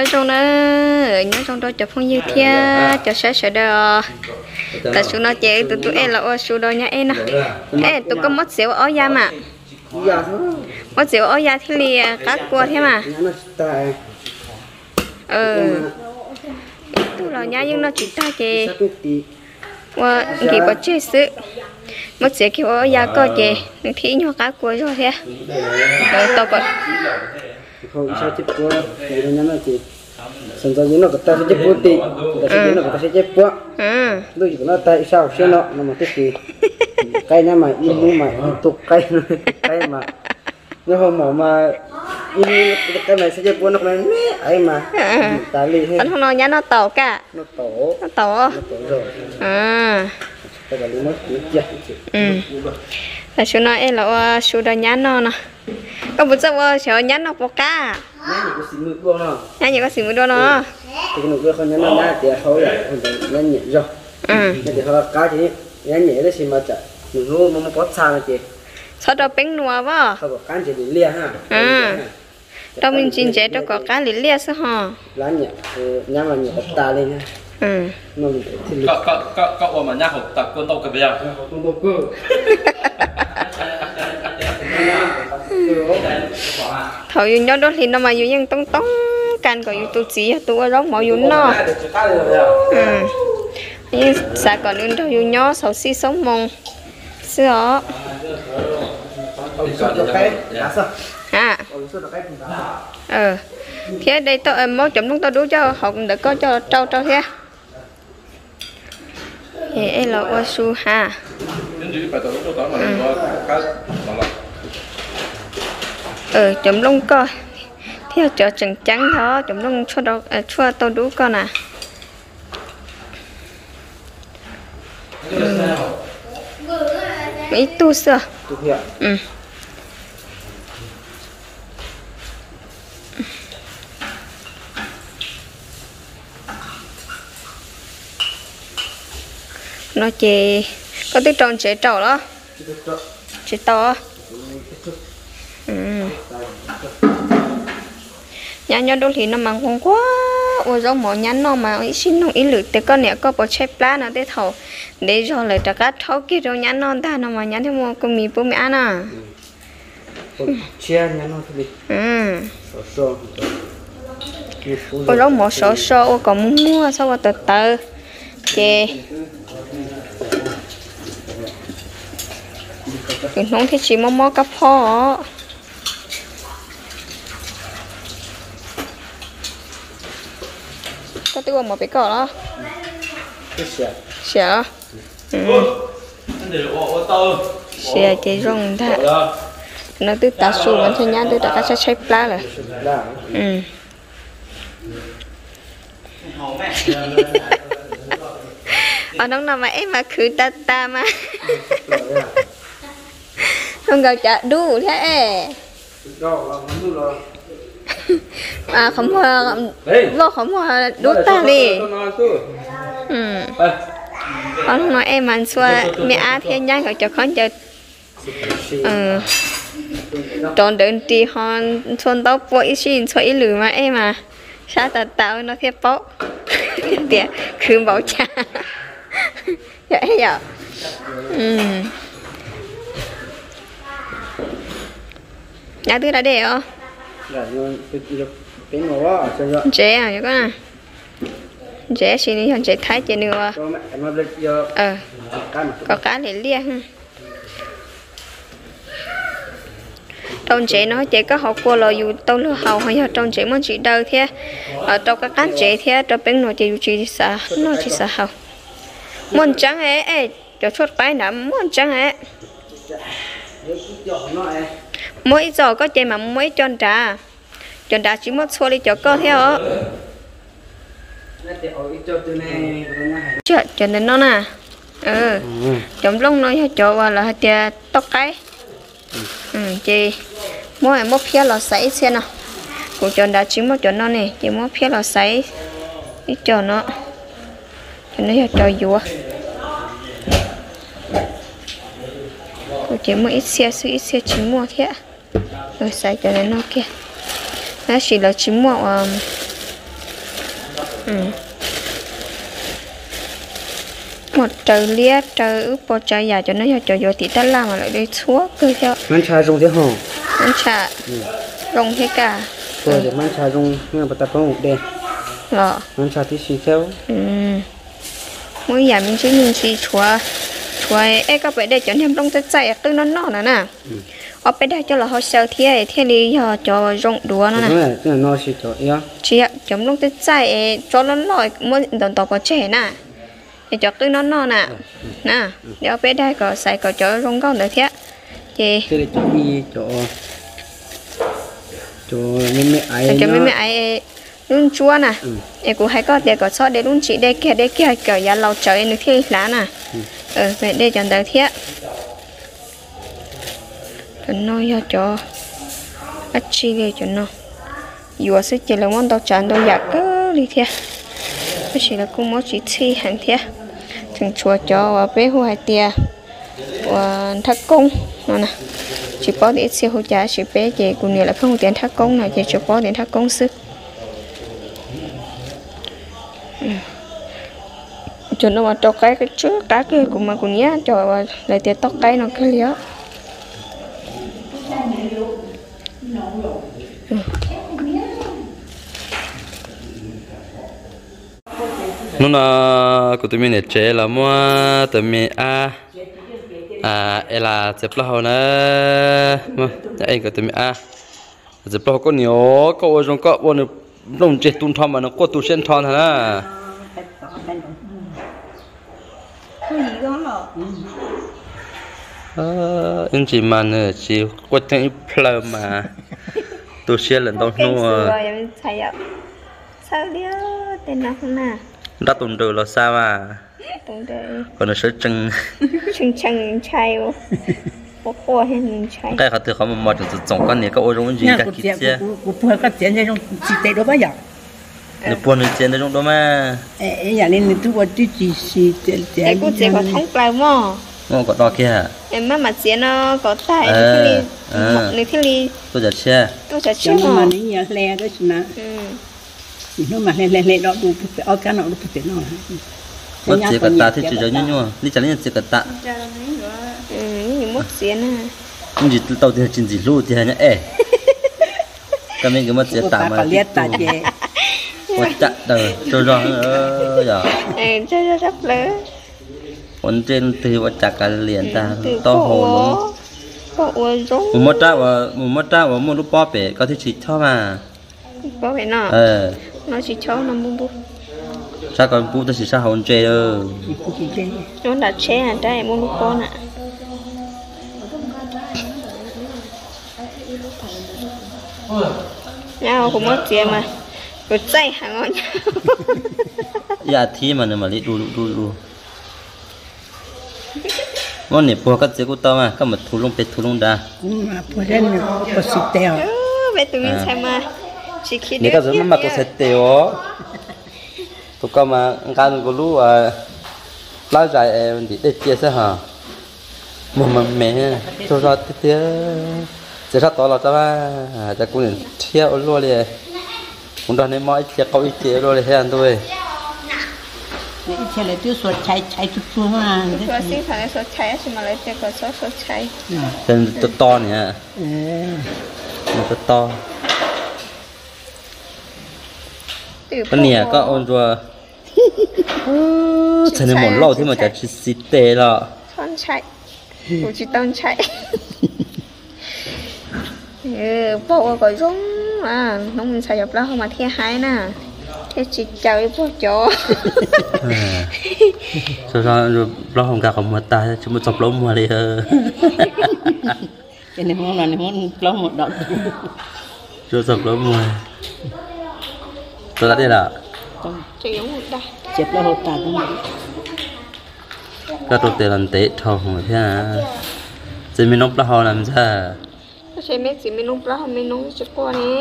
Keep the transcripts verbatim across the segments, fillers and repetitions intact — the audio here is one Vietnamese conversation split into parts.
cho trong đó nhớ trong đó cho phong như thế cho sẽ sẽ đó tại số nó chế tụi tụi em là ô số đó nhá em nè em tụi có mất xíu ở da mà mất xíu ở da thì lìa cá cua thế mà ừ tụi là nhá nhưng nó chỉ ta chế qua kỳ có chế sự mất xíu kiểu ở da có chế đừng thấy nhỏ cá cua rồi thế rồi tao còn không sao chết quá thì nó nó chỉ sân chơi nó ta sẽ chết quá thì ta sẽ nó ta sẽ chết quá đôi khi nó tại sao xe nó nó mà cái gì cây nó mà in mà tục cây cây mà nó không mỏ mà in cái này sẽ chết quá nó này ấy mà ta li hết không nói nhá nó tổ cả nó tổ nó tổ rồi à cái là nó chết ừ là số nó em là số đó nhá nó nè có một số số nhá nó có cá nhá có xí mũi đua nó nhá nhiều có xí mũi đua nó thì cái mũi không nhá nó nhá thì thôi là nhá nhẹ rồi ừ thì họ cá thì nhá nhẹ đấy xí mà chả mình nuôi mà có sao này chị sau đó bánh nua vợ sau đó cá chỉ để lia ha à trong mình chín chế cho có cá lì lia sao hả lá nhẹ nhá mà nhẹ ta lên ha ừ có có có có ôm mà nhá hộp tập con tàu cái bây giờ con tàu cơ thôi dùng nhau đó thì nó mà dùng những tông tông can có dùng tu chỉ tu ở đó mọi dùng nó ừ nhưng sao còn dùng đâu dùng nhau sáu xí sống mông sữa à ờ thế đây tôi mới chấm đúng tôi đủ cho họ cũng đã có cho trâu trâu thế thì em là qua su ha ừ chấm lông coi theo chợ trắng trắng đó chấm lông cho đâu cho tôi đủ con à mấy tu sữa ừ nó chỉ có tiếng tròn chế trầu đó chế to ừ nhà nhau đôi thì nó mang không quá ôi giống mỏ nhắn nó mà ít xin nó ít lử để con nè có bộ chép lá nó để thầu để cho lại trả cá thấu kia rồi nhắn non ta nó mà nhắn thêm một con mì bún mì ăn à chia nhắn nó thôi ừ ôi giống mỏ sổ sổ còn muốn mua sao mà từ từ chè nó thì chỉ mò mò cà phô có tiêu một cái cỏ đó sợ sợ chỉ rong ta nó từ ta su vẫn thấy nhá từ ta cá sai pla rồi ừ ở đó nào mà em mà khử ta ta mà không gặp chả đủ thế à không hoa vô không hoa đút ta đi ừ con nói em ăn xua mẹ á thiên nhá gọi cho con chờ ừ tròn đơn thì hòn xuân tóc vội xin xoay lử mà em à sao ta tạo nó thiệt bó tiệt khử bảo cha vậy giờ ừ nhà thứ đã để không chế à vậy con à chế xin đi chọn chế thái chế nữa ờ có cá để lia trong chế nó chế có học qua là dù tao lừa hậu hay là trong chế muốn chỉ đâu thế ở trong các cá chế thế trong bên nó chỉ chỉ sợ nó chỉ sợ hậu muốn trắng ấy ấy cho chốt cái nắm muốn trắng ấy mỗi giờ có chế mà mỗi tròn trà tròn trà chỉ một số đi cho con theo chưa cho nên nó nè ừ chấm lông nó cho vào là tia tóc cái ừ chị mỗi một phía là sấy xem nào của tròn trà chỉ một cho nó này chỉ một phía là sấy ít cho nó cho nó cho dùa chỉ mua ít xe ít xe chỉ mua thế rồi xài cho nên nó kia nó chỉ là chỉ mua um, ừ. Một trời lia trời ướp bộ trời già cho nó giờ trời vô thì ta làm mà lại đi chúa cơ theo mang trà rung thế hả mang trà rung thế cả tôi để mang trà rung nhưng mà tập phong một đèn lọ mang trà thì xì theo ừ mỗi nhà mình chỉ nhìn xì chúa chúa ấy các bạn để cho thêm trong tay chạy cứ nó nọ nữa nè ở bên đây cho là họ sell thế thế đi giờ cho rung đũa nó nè đúng rồi cái nó xì cho yếu chị ạ chấm trong tay chạy cho nó nổi mỗi đòn tàu có trẻ nè để cho cứ nó nọ nè nè để ở bên đây có xài có cho rung con được thế chị thế để cho đi cho cho mấy mẹ ấy cho mấy mẹ ấy luôn chua nè em cũng hay có để có sót để luôn chị để kia để kia kiểu giá lâu trời nó thi lá nè ờ vậy để cho tới thế cho nó cho cho ắt chi để cho nó vừa sẽ chỉ là món tàu tràn tàu giặc cứ đi thế chỉ là cũng mỗi chỉ thi hàng thế thường chua cho bé hoa tia và thắt cung nè chỉ có để xe hỗ trợ chỉ bé chị cũng như là không tiền thắt cung này chỉ có tiền thắt cung sức cho nó mà tóc cái cái trước cái kia cũng mà cũng nhá cho lại tiền tóc cái nó cái liếc nó là của tụi mình để chế là mua tụi mình à à là chụp lâu nữa mà đây của tụi mình à chụp lâu có nhiều có ở trong có bọn nó nông chế tuôn thon mà nó có tu sen thon hả ờ anh chị mà nữa chị có tiếng plơ mà tu sen lần đầu nữa sao đi tên nào không nè đã tuần rồi là sao à tuần rồi còn nó sẽ chừng chừng chừng chay ô bố cô hay mình chay cái họ từ họ mà một từ tổng con này có ôi giống gì cả kia chứ của của các tiền trong chỉ tệ đó bao giờ nó buồn nó tiền trong đó mà ấy nhà nên tôi có chỉ chỉ chỉ tệ tệ cái cô chỉ có thống lại mà nó có to kia em má mà chỉ nó có tài nó thì nó thì đi tôiจะเชื่อ tôi sẽ chưa mà ní nhà lẹ đó chứ mà nó mà lẹ lẹ lẹ đó đủ ở cái nào đủ tiền nó mất chỉ cả ta thì chỉ cho nhau nhau đi chẳng nên chỉ cả ta ừ những mất tiền à không chỉ tàu thì chỉ chỉ lưu thì nhá ê cái mình cái mất chỉ ta mà liệt ta chứ quật chặt đời cho cho ơ giờ ừ cho cho rất lớn còn trên thì quật chặt cả liền ta to hồ luôn có uốn rúng một mất ra và một mất ra và một lúc bỏ bể có thể chỉ cho mà có phải nào ờ nó chỉ cho nó bung bung sao còn bu ta chỉ sao hồn chơi ơ nó đã che hả đây mua lúc con ạ nhau cũng mất tiền mà rồi chay hàng ngon ya thi mà mà lấy đu đu đu món này bùa cái gì cũng tao mà cái mà thu lông bệt thu lông đa mà bữa đến có xịt tèo vậy tụi mình xem mà chỉ khi nếu cái giống mà có sẽ tèo tụi con mà cái nó có lú à lá dài em thì để chia sẽ hả mà mà mẹ cho ra tí tí sẽ ra to là cho ba cho cũng nên chia luôn đi cũng đó nên mọi chia câu ít chia luôn đi hết anh thôi ít chia lại tiêu sốt cháy cháy chút chút mà số sinh phải số cháy chứ mà lại chỉ có số số cháy tên to to nè to to cái này có ôn rồi thành nên một lâu thì mà chả chỉ xịt tê rồi con chạy cũng chỉ tông chạy ừ bộ có giống à nó mình xài dọc đó không mà theo hai nè theo chỉ chơi bộ chó sao sao rồi lo không cả không mà ta chúng mình chọc lông mà đi hơ cái này món này món lâu một đoạn chưa chọc lông mà tôi đã đi là chỉ giống một đây chết là hột tàn đó cái tôi tiền lần tết thầu rồi thế à chỉ mình nấu bao làm sao ใช่ไหมสิไม่นุ่มปลาไม่นุ่มจุดก้อนนี้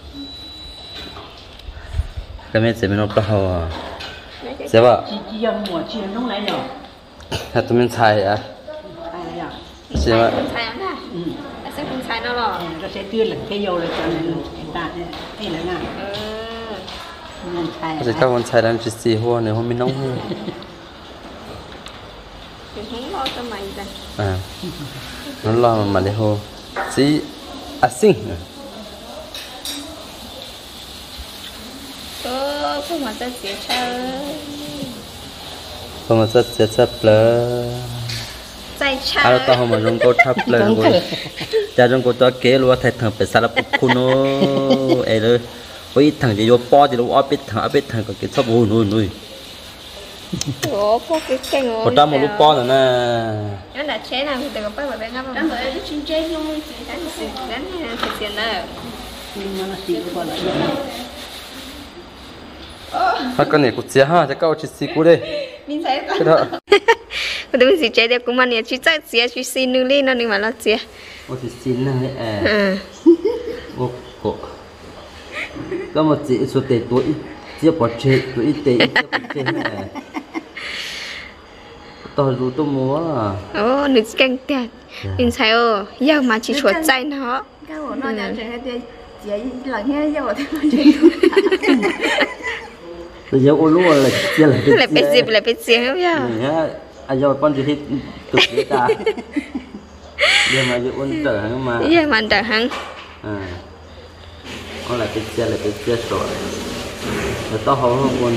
cái mấy chỉ mình nấu bao à sẽ bảo chỉ chỉ dùng mùa chỉ nông lại rồi là tụi mình xài à sẽ bảo xài lắm à sẽ không xài đâu rồi nó sẽ tươi là cái dầu là cho nên ta đây là nè จะเข้าวันใช้แล้วจะสีหัวเนี่ยหัวไม่น้องหัว không lo cho mày rồi อ่าน้องรอมันมาเลยหัวสีอ่ะสิง ơ không mà ta sẽ chơi พอมาสัดเสียสับเลย chạy เอา chơi ต่อมาจงโกทับเลยกูจะจงโกตัวเกลัวไทยทางไปสารพัดคุณโอ้เอเลยโอ้ยทางจะโยปอจะรู้ว่าปิดทางปิดทางก็เกิดชอบโอ้ยนุ่ย ủa có cái kênh có trăm một lúc pon rồi nè nó đã chế nào thì được bắt vào đây ngắm không? Đấy chuyên chế luôn, đánh xịt đánh xịt tiền đó. hai con này cũng chia ha, chắc câu chỉ xí cú đi. Mình thấy cái đó. Tôi mình xịt chế được cũng mà nè, chỉ chạy xịt chỉ xịt nương lên nó đừng mà nó xịt. Ô chỉ xin này à. Ô cổ. Có một chị số tệ tuổi, chia bỏ chế tuổi tệ, chia bỏ chế này. Tôiรู้ตัวมัว Ồ, nữ canh tiệt. Mình thấy ơ, giờ mà chỉ chuột chạy nó. Cái của nó nhà trẻ thì chỉ lần hết giờ thì mà chuyện tôi nhớ ô lúa là chia là lại bị dịp lại bị dịp không nhá? nhá anh giờ con chỉ thích cực cái ta giờ mà giờ ôn trở hàng mà Giờ mà trở hàng. à con lại bị chia lại bị chia rồi rồi tao không không còn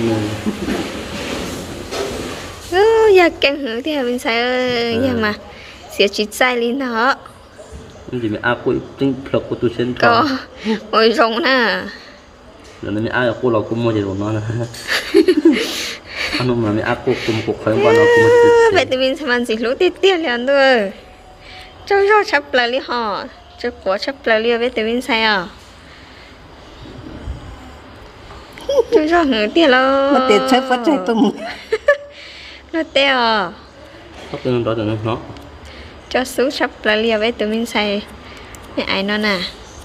Ừ, giờ canh hưởng thì mình thấy ơ, giờ mà sẽ chỉ chạy lên nó. nhưng chỉ mình ăn cuối chính là của tôi xem Có, ôi rồng nè. rồi mình ăn củaเราcũng mua gì rồi nó là anh mà mình ăn của cùng cuộc phải qua nó cũng Vậy thì mình sẽ mang gì lũ tiết tiết liền thôi. Cháu cháu chấp lại đi họ. Cháu của chấp lại đi vậy thì mình sẽ à. Cháu cháu hưởng tiết lo. Mà tiệt sẽ phát chạy tung. Nó tiết à. có tên đó là nó Cháu xú chấp lại đi vậy thì mình sẽ. Mẹ ai nó nè.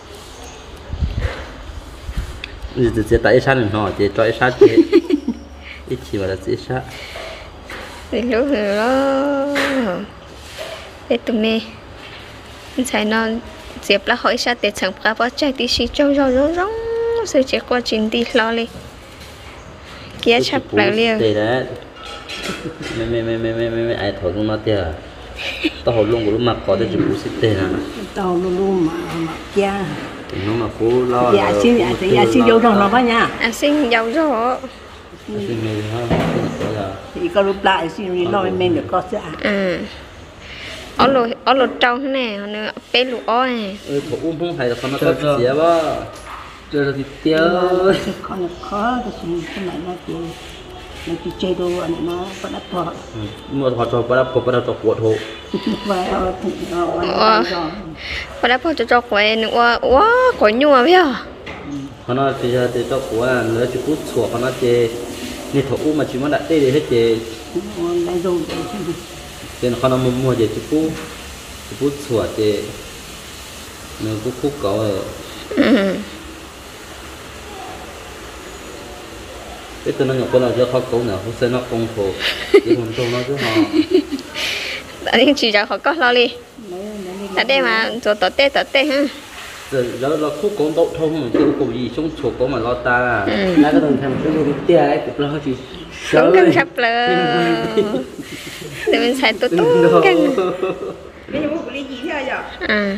thì sẽ tại sao nó chỉ cho sát chứ ít chỉ là chỉ sát Thì lũ hưởng lo. Vậy tụi mình. Mình sẽ nó dẹp là hỏi sao tiết chẳng phá bó chạy tí xí cháu cháu rong rong. Sự chết qua trình đi lo đi. Kia chấp lại liền. đây đấy mẹ mẹ mẹ mẹ mẹ mẹ ai thổi con nó tiệt tao hồi luôn của lúc mặc có thể chụp xích tên à Tao luôn luôn mà mà kia. nó mà cố lo Dạ xin dạ xin dạ xin vô trong nó bao nha. À xin giàu rồi. xin mày ha là Thì có lúc lại xin đi nói mình được có sẽ. Ừ. Ở lô ở lô trâu thế này, họ nữa bé lũ ó này. ừ thổ um không hay là con nó có xía quá chơi là thịt tiêu Con khó thì xin cái này nó thì nó chỉ chơi đồ anh nó bắt đắp vào. mua họ cho bắt đắp bắt đắp cho cuộn hộ Và ở thì nó Và đã bỏ cho cho quay nữa, quá có nhua vậy à? họ nói thì thì cho của nữa chỉ cút sủa họ nói chê như thổ um mà chỉ muốn đặt tê để hết chê nó dùng nên họ nói mua mua chê chỉ cút chỉ cút sủa chê nó cút cút có Ừ. cái tôi nó nhỏ con nào cho khó cấu nào không sẽ nó công thổ chứ còn tôi nó chứ họ Tại nhưng chỉ cho họ có lo đi. Tại đây mà cho tớ tê tớ tê ha. giờ đó là khúc cấu đậu thông chứ không gì xuống chuột có mà lo ta là là cái đồng thằng cái gì tia ấy cũng lo chỉ Đúng căng sắp lờ. Để mình xài tốt tốt căng. bây giờ một ly gì thôi giờ À.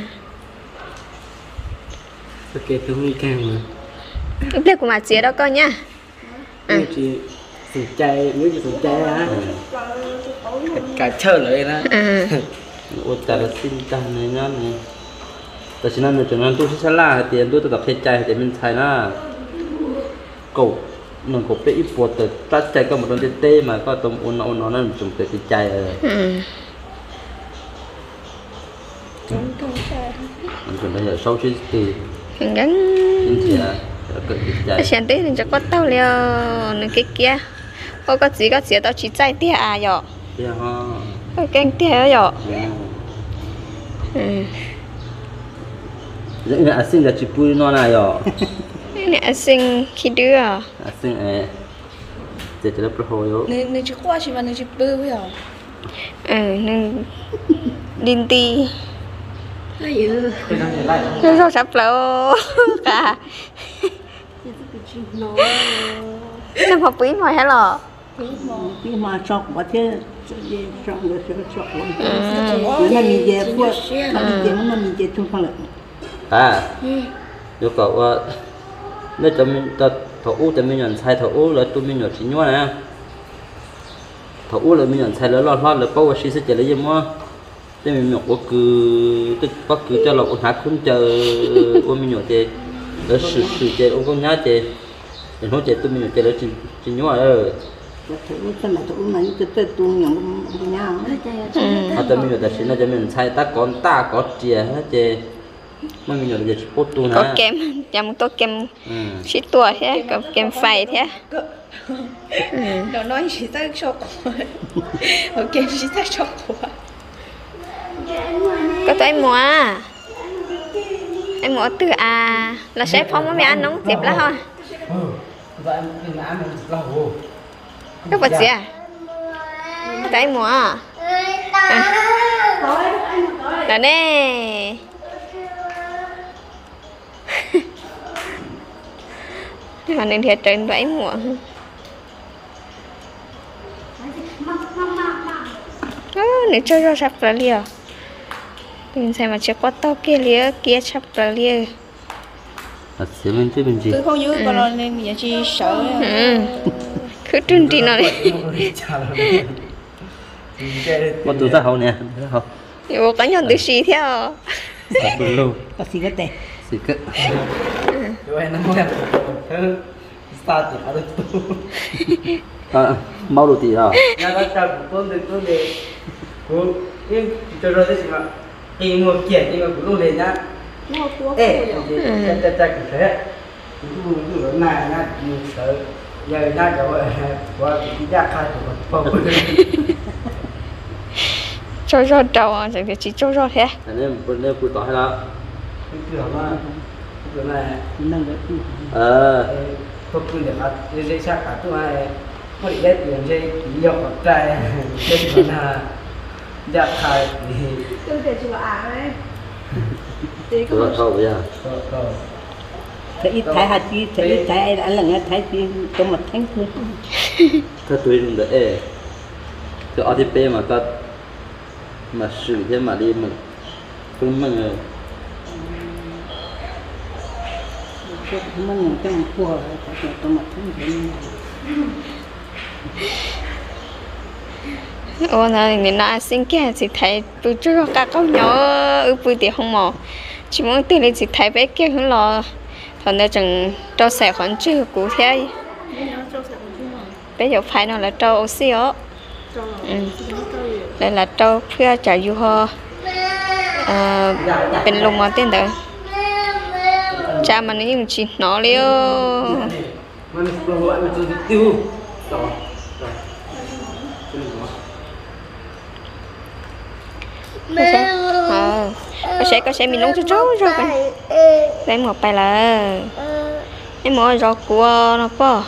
ok tôi không càng mà Lúc đây của mà chia đó con nha. ừ. chỉ sủng chay nếu chỉ sủng chay á cả chơi lại đó Ừ. ôi ta là xin ta này nhá nàyแต่ฉะนั้นเนี่ยจากนั้นตู้ที่ชั้นล่างเตรียมตู้ตัดเพชรใจเตรียมเป็นไทยนะกบหนึ่งกบเป็นอีปวดแต่ตัดใจก็หมดตอนเต้มาก็ตรงอุ่นอุ่นนั่นจงเกิดใจเออ Ừ. มันเป็นอะไรsau khi thì Hình gắn. những thì กิดใจ Xem tí thì cho có tao liều nè cái kia. Ô có gì có gì tao chỉ chạy tia à dọ. เดี๋ยวฮะ Có canh tia dọ. Ừ. vậy là sinh là chỉ bùi non này rồi Nè sinh khi đưa à. sinh ấy để cho nó pro rồi nếu nếu chỉ qua chỉ mà nếu chỉ bự bây giờ Ừ, nên điên ti. nó dữ Nó sao sắp lỡ cả. nó nó học quý mồi hay lò Bí mà sọc bỏ thế sọc rồi sẽ sọc luôn. Nó mình về qua, nó mình về nó mình về trong phòng lợi. À, yêu cầu nếu cho mình cho thầu u cho mình nhận sai thầu u là tụi mình nhận chỉ nhua nè. Thầu u là mình nhận sai là lo lo là bao nhiêu sẽ chỉ lấy gì mua. Thế mình nhận có cứ tức bắt cứ cho là con hạt cũng chờ u mình nhận chơi, để sử sử chơi u con nhá chơi, để nó chơi tụi mình nhận chơi là chỉ chỉ nhua rồi. Thầu u sao mà thầu u này từ từ tu nhận không nhau. À tụi mình nhận là chỉ là cho mình sai ta còn ta có chia hết chơi. Mà mình nhận là chỉ bút tu có nè. kem chăm có kem xịt tua thế có kem phai thế Nó nói chỉ ta cho quả. Ok, chỉ ta cho quả. có tới mua em mua từ à là sếp không có mẹ ăn nóng dịp lá thôi các vật gì à tới mua à là nè mà nên thiệt trên bảy mùa nếu chơi ra sắp ra liền mình xem mà chưa có tao kia lia kia sắp ra liền À, sẽ mình chứ mình gì? Cứ không nhớ còn lo nên mình chỉ sợ. Cứ trừng trị nó đi. Mà tụi ta hậu nè, hậu. Ủa có nhận từ xì theo. Tụi lâu. Có xí cái tệ. Xì cái. Rồi nó mới thứ start thì phải tu. À, mau đồ tí à? Nhà nó chào tôi được tôi để cô nhưng cho rồi đấy chị ạ. Thì một kiểu nhưng mà cũng luôn lên nhá. Ê, chắc chắc chắc thế. Cũng cũng này nhá, nhiều sợ. Giờ nhá cháu ơi, qua cái giác khai của mình. Cho cho trâu à, chẳng chỉ cho cho thế. Anh em bên đây phụ tỏi hay là? Cái kiểu mà cái này Nâng được. Ờ. không cứ để mà dây chắc cả thứ hai có đi đẹp tiền dây nhiều ở trai dây còn là giác khai thì Tôi để chùa ả đấy. Tụi nó thâu bây giờ. Thế ít thái hạt chi, thế ít thái anh là nghe thái chi trong một tháng thôi. Thế tụi mình để ê. Cái ô tê pê mà ta mà xử thế mà đi mà cũng mà người Mình cái một cua trong một tháng thôi. Ủa là người nào xin kia chỉ thấy tôi cho các con nhỏ ở bụi tiệt không mò. Chỉ muốn tiền lên chỉ thấy bé kia hướng lo. Còn đây chẳng trâu xẻ khoản chưa cụ thế. Bé giờ phải nó là trâu oxy á. Đây là trâu phía trả du ho. Bên lùng mà tên đó. Cha mà nó như chỉ nó liêu. mình vừa gọi là từ tiêu đó Ờ, có sẽ có sẽ mình nấu cho cháu rồi cái. Đấy một bài là em mua rau cua nó po.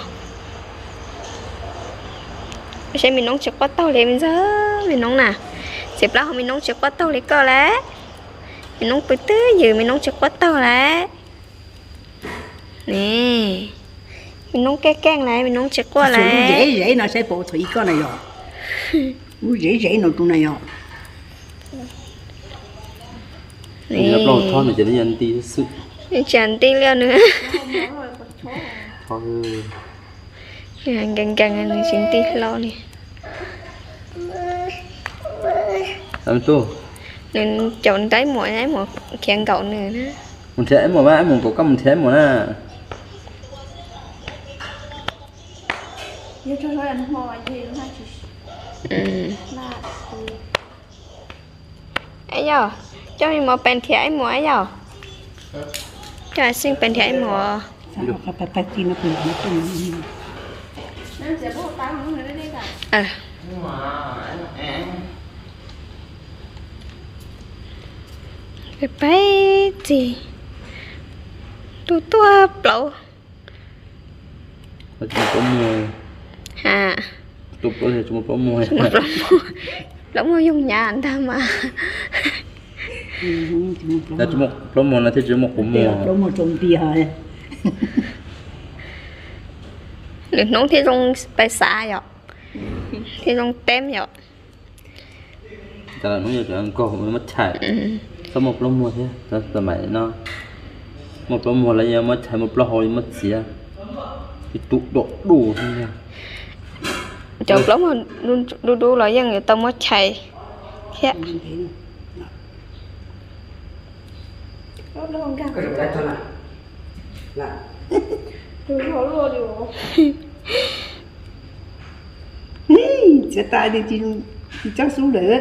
Có sẽ mình nấu cho có tàu lên giờ mình nấu nè. Xếp lá mình nấu cho có tàu lấy co lá. Mình nấu bữa tới giờ mình nấu cho có tàu lá. Nè. Mình nấu cái cang lại mình nấu cho qua lại. Dễ dễ nó sẽ bộ thủy con này rồi. Dễ dễ nó tụi này rồi. Mình gặp lâu thôi mà chỉ đi ăn tí sự. Chẳng tin leo nữa. Thôi. Gần gần gần anh xin tí lo nè. Làm tu. Nên chọn tới mỗi ấy một khen cậu nữa nữa. Một thế mà ba một cổ cầm một thế mà nè. Như cho thôi ăn hoa gì nó chỉ Ừ. là Ấy giờ, cho mình một bèn thẻ mùa ấy giờ. Cho xin bèn thẻ mùa. Sao phải phải phải tin nó cũng nó cũng. nó sẽ bố tao không nữa đấy cả. Ờ. Cái bé gì? Tu tua blow. Chúng có mua. À. Chúng có thể chúng có mua. Chúng có mua. Lắm mua dùng nhà anh ta mà. Là chúng một có mua là thì chúng một cũng mua. Đúng một trồng tía rồi. หรือน้องที่ลงไปสาหยอกที่ลงเต็มหยอกแต่ละน้องอยากจะก็ไม่มัดฉายก็หมดลมหมดเนี่ยแต่สมัยเนาะหมดลมหมดแล้วยังมัดฉายหมดปลาหอยมัดเสียที่ตุกดกดูเนี่ยจบแล้วมันดูดูๆแล้วยังอยู่ต้องมัดชัยแค่ Nó nó không cao. Cái cái thôi là là Đừng có luôn đi bố. Sẽ tay đi chị chị chắc xuống được.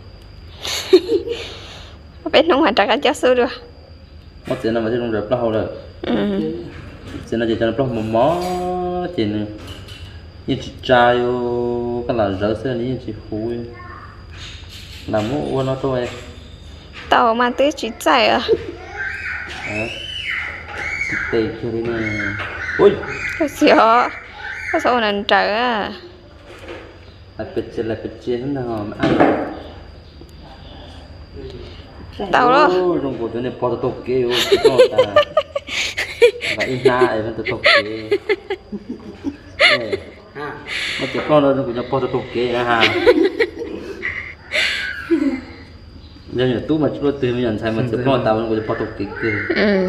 Bên nông hoạt cả cháu xưa được. Mất tiền là mà không được plau rồi. Ừ. Tiền là chỉ cho nó plau một mó tiền như chị trai vô cái là rỡ xe này chị phui làm mua nó thôi. Tàu mà tới chỉ chạy à. Đó. Tê kia đi nè. Ui. Có xíu. Có sao nền trời à. Là bịch trên là bịch trên nó mà ăn. Tàu đó. Trong cuộc này bỏ tao kêu cho ta. Và in ra ấy vẫn tao kêu. ha Mà chỉ con nó cũng bỏ tao kêu ha. Giờ nhà tú mà chú từ mình nhận sai mà chỉ con tao nó cũng bỏ tao kêu. Ừ.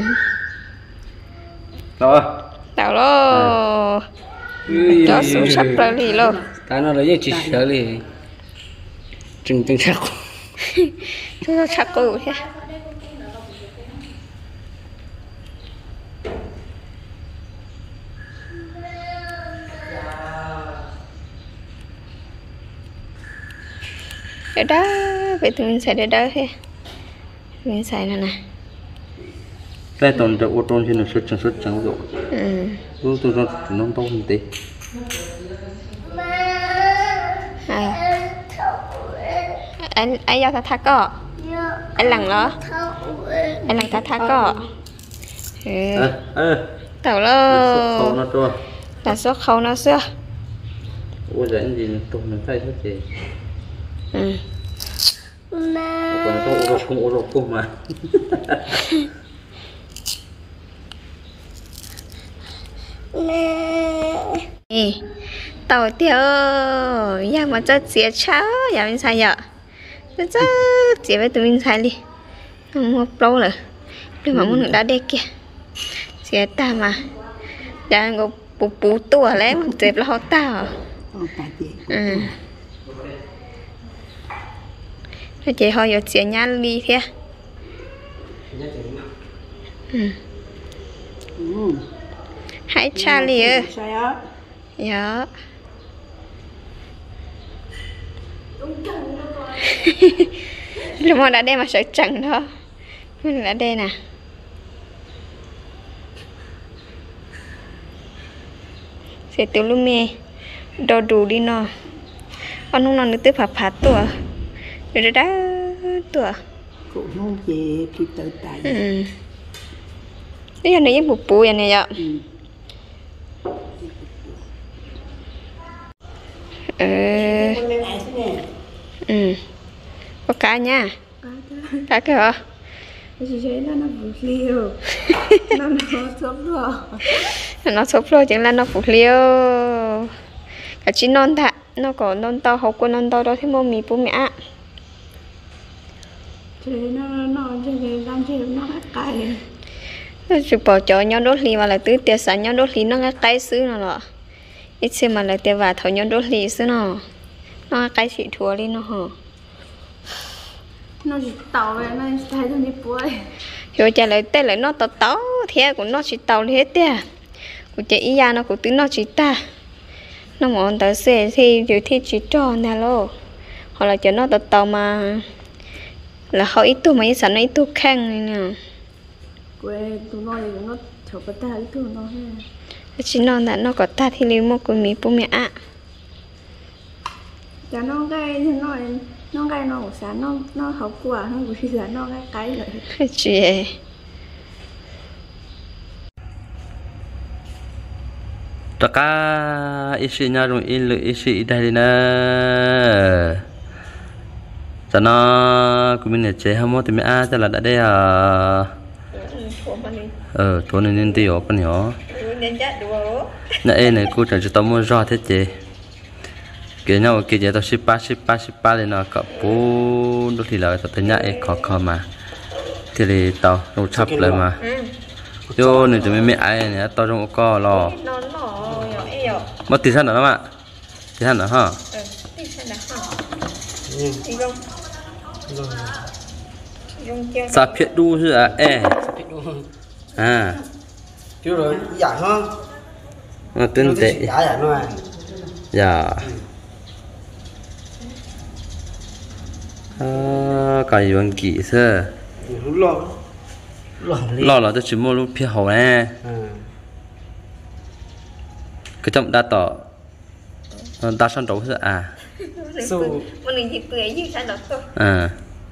Rồi. Tàu đó. Cho xuống sắp ra đi luôn. ta nó lấy chỉ sợ đi chừng chừng sắc Chúng ta chắc cô thế. Để đó, vậy tụi mình xài để đó thế. Tụi mình xài này nè. Đây toàn cho ô tô trên nó xuất chẳng xuất chẳng rồi. Ừ. Tôi tôi nó nó to hơn tí. À. Anh anh giao thắt thắt có. Anh lằng đó. Anh lằng thắt thắt có. Ừ. Ơ ơ. Tàu Khâu nó lo. to. Là số khâu nó xưa. Ôi giời anh gì tụi nó thay hết gì. Ừ. Còn nó ô tô không ô tô không mà. Nè. Tàu tiêu. Nhà mà cho chia cháu. Nhà mình xài nhở. Cho cho chia với tụi mình xài đi. Không một lâu rồi. Đừng mà muốn đã đây kìa. Chia ta mà. Đã ngộ bù bù tùa lấy một dẹp là họ tao. Ừ. Nó chỉ họ vô chia nhăn đi thế. Ừ. Hãy Charlie ơi. Dạ. Lúc mà đã đây mà sợ trần đó. Mình đã đây nè. Sẽ tiểu lúc mê. Đồ đủ đi nó. Con không nó nữa tới phạt phạt tùa. Rồi đó tùa. Cũng không về thì tự tại. Ừ. Đây là nó với bụt bụi này vậy. Ừ. Ừ. Ừ. Có cá nha. Cá kìa hả? Chị thấy là nó bụt liều. Nó nó sốt rồi. Nó sốt rồi chẳng là nó bụt liều. Cả chị non thạ. Nó có non to hộp của non to đó thì mô mì bố mẹ. Chị thấy nó nó chị thấy làm chị nó hết cay. Nó chỉ bỏ cho nhau đốt lì mà lại tứ tiệt sản nhau đốt lì nó ngay cái xứ nó lọ. Ít xem mà lại tiệt vào thầu nhau đốt lì xứ nó. Nó ngay cái chị thua đi nó hả. Nó chỉ tàu về nó thấy trong đi bụi. Rồi trả lời tên lại nó tàu tàu thế của nó chỉ tàu hết tiệt. Của chị ý ra nó của tứ nó chỉ ta. Nó muốn tới xe thì rồi thì chỉ tròn nè lô. Hoặc là cho nó tàu tàu mà là họ ít tu mà ít sản nó ít tu khăn này nè. Quê tụi nó thì nó thở cái ta ít tụi nó ha. Chỉ nó đã nó có ta thì liu một của mì bố mẹ ạ. Chả nó gai thì nó nó gai nó sáng nó nó học quả nó cũng chỉ là nó gai cái rồi. Chị Tất cả ý sĩ nhau rồi in lự ý sĩ đây nè. Cho nó của mình là chế không thì mẹ á cho là đã đây à. Ờ, chỗ này nên tiêu con nhỏ. Nên chết đùa. nãy em này cô chẳng chỉ tao mua rau thế chị cái nhau cái gì tao ship ba ship ba ship ba lên nó cặp bố đôi thì là tao thấy nhá em khó khó mà thì thì tao nó chắp lại mà yo này tụi mình mẹ ai này tao trong co lo mất tiền sao nữa mà tiền sao nữa hả sao phiệt đu chứ à e à chứ rồi giả hơn nó tinh tế giả giả nó à dạ à cái gì bằng kỹ sơ lo lo lo là tôi chỉ mua lúc phía hậu nè cái trong đa tỏ đa sản đấu sơ à mình chỉ cười như sản đấu thôi à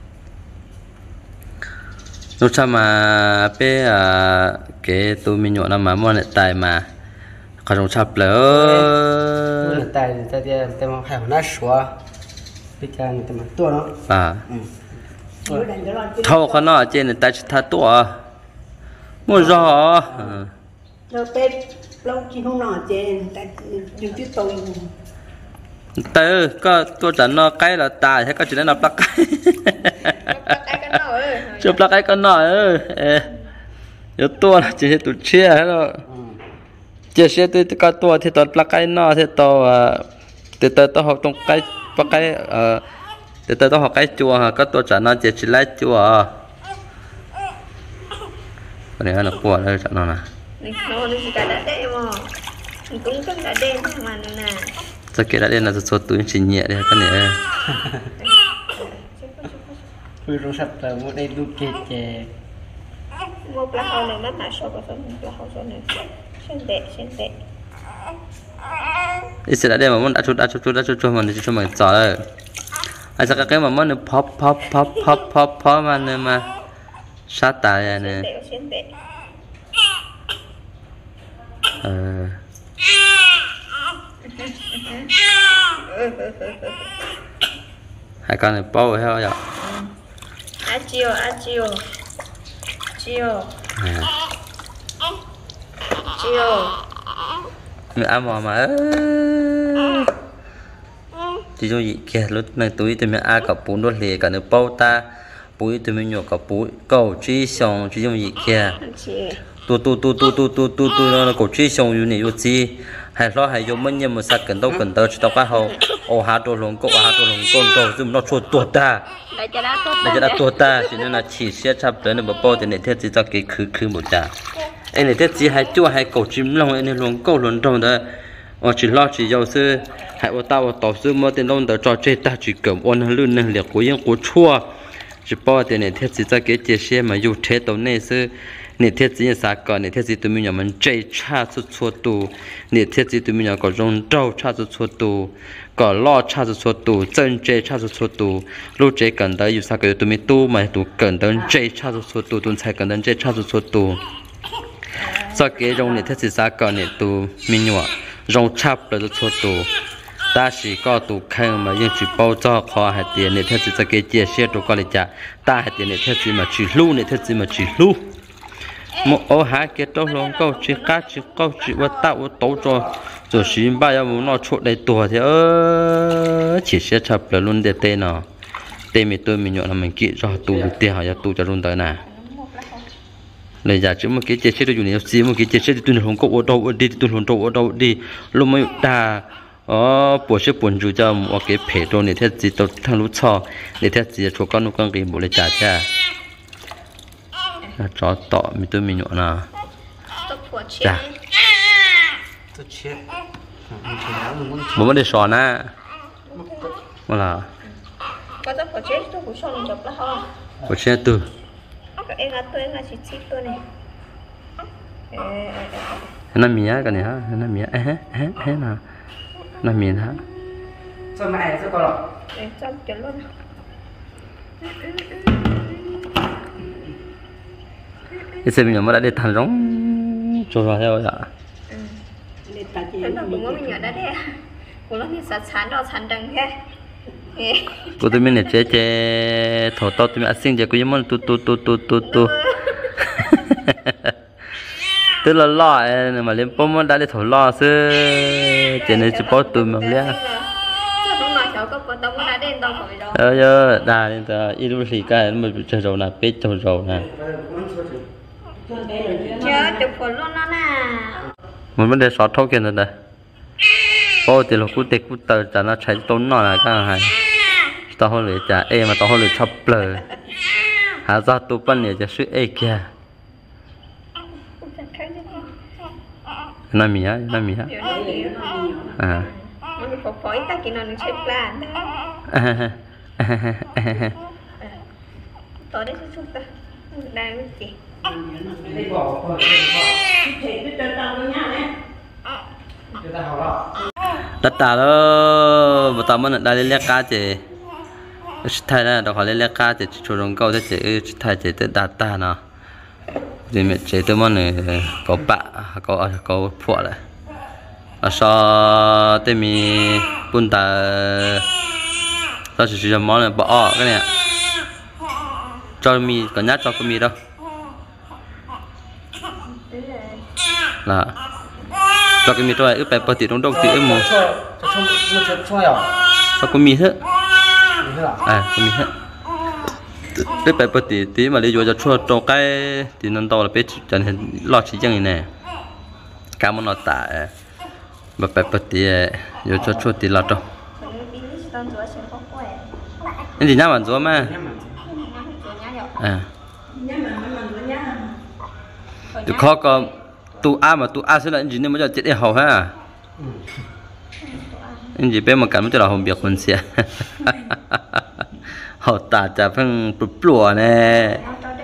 lúc sau mà bé à cái tôi mình nhọ mà mua lại tài mà có trong chập lỡ tài tài tiền tài mà phải nó xóa bây giờ người ta mà tua nó à thâu con nó trên này tài thật tua mua giò đâu tết lâu chỉ không nọ trên tại đừng chứ tôi từ có tôi chẳng nó cái là tài hay có chuyện nó bắt cái chụp là cái con nọ ơi nhớ tua là chỉ tụt chia hết rồi chia chia từ cái tua thì tụt là cái nọ thì tao từ từ tao học trong cái bắt cái từ từ tao học cái chùa ha có tua chẳng nó chỉ chỉ lấy chùa cái này là của đây chẳng nó nè nó nó chỉ cả đã đen mà cũng cũng đã đen mà nè sao kia đã đen là số túi chỉ nhẹ đấy cái này tôiรู้สับแต่ว่าได้ดูเกจ một là hậu này nó mà số có số một là hậu số này xuyên tệ xuyên tệ ít sẽ đã đen mà muốn đã chút đã chút chút đã chút chút mà để cho mình rõ rồi ai sao cái mà muốn pop pop pop pop pop pop mà nên mà sát tài này xuyên tệ ờ hai con này bao heo vậy a chiều a chiều chiều chiều người ăn mò mà chỉ cho gì kia lúc này túi tụi mình ăn cả bún đốt lề cả nước bao ta bún tụi mình nhổ cả bún cầu chi xong chỉ cho gì kia tu tu tu tu tu tu tu tu nó cầu chi xong như này như gì hay lo hay dùng mấy nhân một sạc cần đâu cần tao chỉ tao cá hậu ô há đồ lồng cậu há đồ lồng con đồ dùng nó chuột tuột ta để cho nó để cho nó tuột ta cho nên là chỉ sẽ chắp tới nó bao thì này thế chỉ cho cái khứ khứ một ta anh này thế chỉ hay chua hay cầu chim lông anh này lồng câu lồng trong đó ở chỉ lo chỉ giàu sư hay ở tao tao sư mà tiền lông đó cho chơi ta chỉ cầm ôn lươn nên liệt của yên của chua chỉ bao thì này thế chỉ cho cái chia sẻ mà dùng thế tao này sư nè thiết gì sao có nè thiết gì tụi mình nhà mình chơi cha chút chút tu nè thiết gì tụi mình nhà có rong trâu cha chút chút tu có lo cha chút chút tu chân chơi cha chút chút tu lúc chơi cần tới yêu sao cái tụi mình tu mà tu cần tới chơi cha chút chút tu tuần sai cần tới chơi cha chút chút tu sau cái rong nè thiết gì sao có nè tu mình nhà rong chắp là chút chút tu ta chỉ có tu khang mà nhưng chỉ bao cho khó hạt tiền nè thiết gì sao cái chia sẻ tụi con lại trả ta hạt tiền nè thiết gì mà chỉ lu nè thiết gì mà chỉ lu một ô há kia trâu lông câu chỉ cá chỉ câu chỉ vật tạo vật tấu cho rồi xin ba giờ muốn nó chỗ đầy tuổi thì ơ chỉ sẽ chập là luôn để tên nào tên mình tôi mình nhọn là mình kỹ cho tù tiền hỏi cho tù cho luôn tới nè lấy giả chứ một cái chế chế tôi dùng này xí một cái chế chế tôi không có ở đâu ở đi tôi không đâu ở đâu đi lúc mới đà ờ bữa sẽ buồn chú cho một cái phê đồ này thế gì tôi thằng lúc cho để thế gì cho con nó con cái bộ lấy trả cha cho tọ mình tôi mình nhọn nào dạ bố mới để sò na mà là có rất có chết tôi cũng xong chụp là không có chết từ em là tôi là chỉ chỉ tôi này nó mía cái này ha nó mía hết hết hết nào nó mía hả sao mẹ sao còn lọ em xong chụp luôn cái xe mình mà đã để thằng giống cho vào theo ạ Thế nó cũng có mình nhỏ đó đấy cũng nó thì sẵn sẵn đó sẵn đằng thế cô tôi mình chế chế thổ to tôi mình sinh chế cô giống tu tu tu tu tu tu tức là lo ấy mà lên bom đã để thổi lo chứ chỉ nên chỉ bảo tụi mình nhá ờ giờ đà nên ta ít lúc thì cái mà bị chơi rồi là biết chơi rồi nè mình vấn đề sót thâu kiện rồi đây ô thì là cú tê cú tờ cho nó chạy tốn nó là cái này tao hồi lười trả em mà tao hồi lười chọc lờ hả ra tụ bắn này cho sự e kia nó mía nó mía à tối đấy chút ta đang cái gì đất ta đó bà tao mình đã lên lẽ cá chị thay là đâu họ lên lẽ cá chị chủ động câu thế chị thay chị tới đặt ta nào thì mẹ chị tới món này có bạ có có phụ lại ở sau tới mi bún ta tao chỉ sử dụng món này bỏ cái này cho mi có nhát cho cái mi đâu là cho cái mi rồi ướp bẹp bơ tí đông đông tí ướp mù cho cái mi hết à cái mi hết ướp bẹp bơ tí tí mà lấy vô cho chua cho cái thì nó to là biết chẳng hình lọt chỉ chẳng này cá món nó tạ bẹp bẹp bơ tí vô cho chua tí lọt đâu cái gì nhá bạn chúa mà à từ khó có tu a mà tu a sẽ là anh chỉ nên mới cho chết đi hầu ha anh chỉ biết mà cảm thấy là hồng biệtคนเสีย hầu tả chả phân bự bùa nè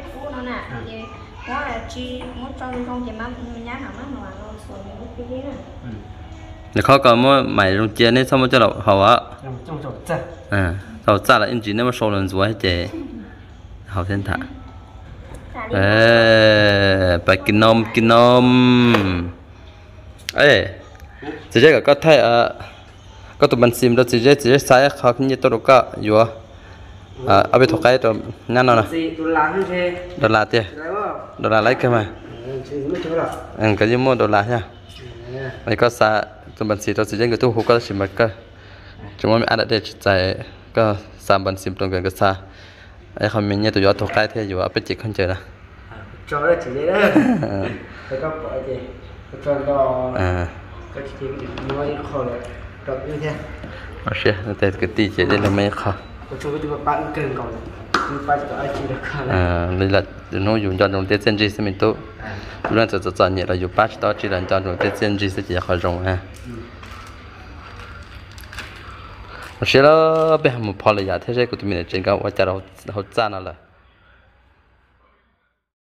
để khó có mỗi mày trong chia nên xong mới cho là hầu á à hầu ra là anh chỉ nên mà số lần rồi hết hầu thiên thả ê bà kinh nôm kinh nôm ê chỉ cái có thể à có tụi mình xem đó chỉ chỉ chỉ sai khó như tôi đâu có vừa à ở bên thuộc cái rồi nhanh nào nè đô la tiền đô la lấy cái mà ừ cái gì mua đô la nha này có sa tụi mình xem đó chỉ cái tôi không có xem mà cái chúng mình ăn để chạy có sa mình xem trong cái sa ai không mình nhớ tụi thuộc cái thế vừa ở bên chỉ không chơi nè cho nó chỉ đấy cái có phải gì cho nó cái chỉ nói khó rồi rồi như thế ok thế cái tí chỉ đây là mấy khó cho cái tụi bạn cần còn tụi bạn có ai chỉ được không à đây là nó dùng cho trong tết sen gì mình tốt lúc nào cho cho nhẹ là dùng patch đó chỉ là cho trong tết sen gì sẽ chỉ khó dùng ha ok đó bây giờ một phò là thế cái của tụi mình trên cái qua chợ họ họ ra nào là